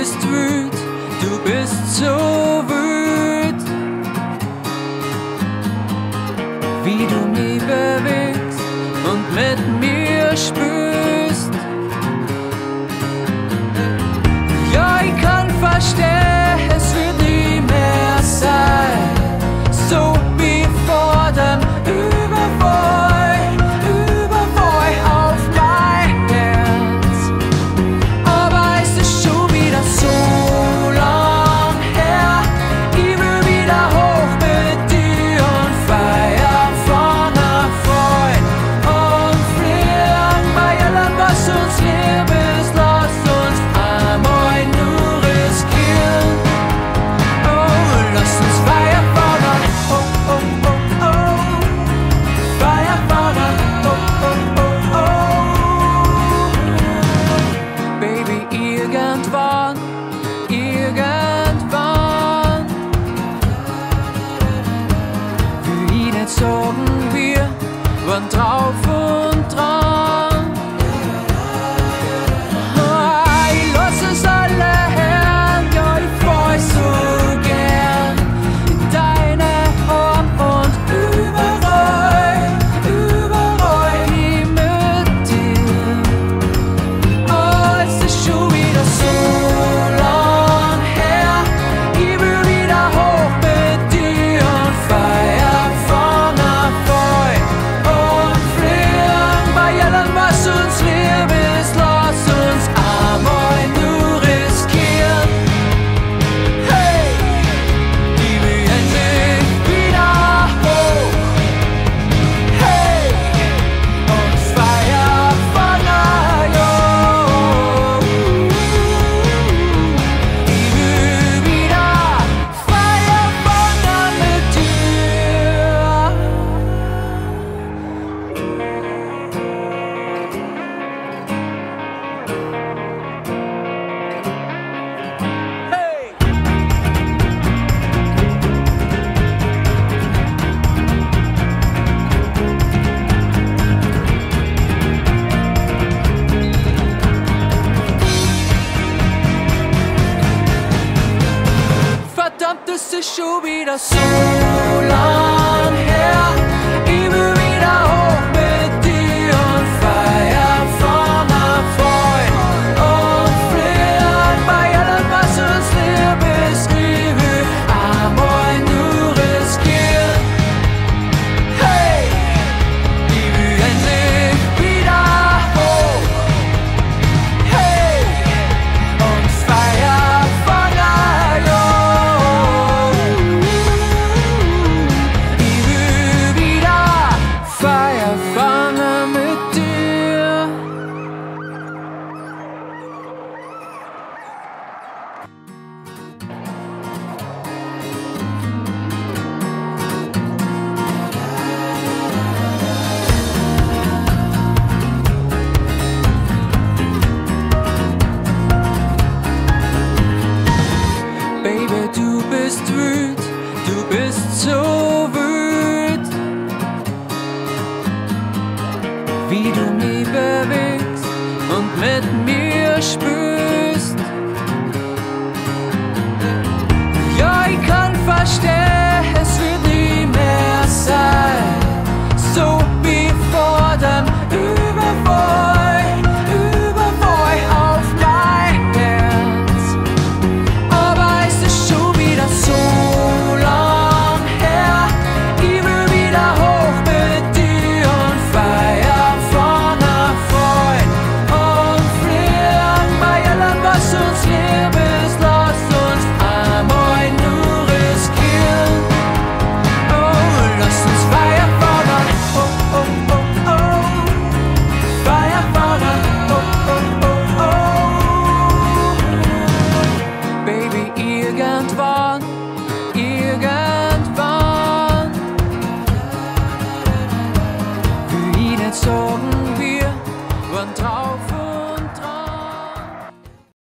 bist wüt, du bist so wüt. Wie du mich bewegst und mit mir spürst. Ja, ich kann verstehen, es wird nie mehr sein, so wie vor dem Überfall auf mein Herz. Aber es ist schon wieder so lang her, ich will wieder hoch mit dir und feiern von Erfolg und fliehen bei allem, was uns lieb ist. Lass uns einmal nur riskieren. Oh, lass uns feiern von feiern von Baby, irgendwann will ich nicht sagen, wir waren drauf und dran. Ich lass es alle hören, ja, ich freu so gern in deine Arme und überall hin mit dir. Oh, es ist schon wieder so lang her, ich will wieder hoch mit dir und feiern von Erfolg und fliehen bei allem, was uns lieb ist. Lass uns einmal nur riskieren. Hey, ich will endlich wieder hoch. Hey, und feiern von Erfolg. Ich will wieder feiern von mit dir. Hey! Verdammt, es ist schon wieder so lang her. Ich will wieder hoch mit dir und feiern von Erfolg und fliehen bei allem, was uns lieb ist. Ich will einmal nur riskieren. Hey, ich will endlich wieder hoch. Hey, und feiern von Erfolg. Ich will wieder feiern von mit dir. Baby, du bist wüt, du bist so wüt. Wie du mich bewegst und mit mir spürst. Ja, ich kann verstehen,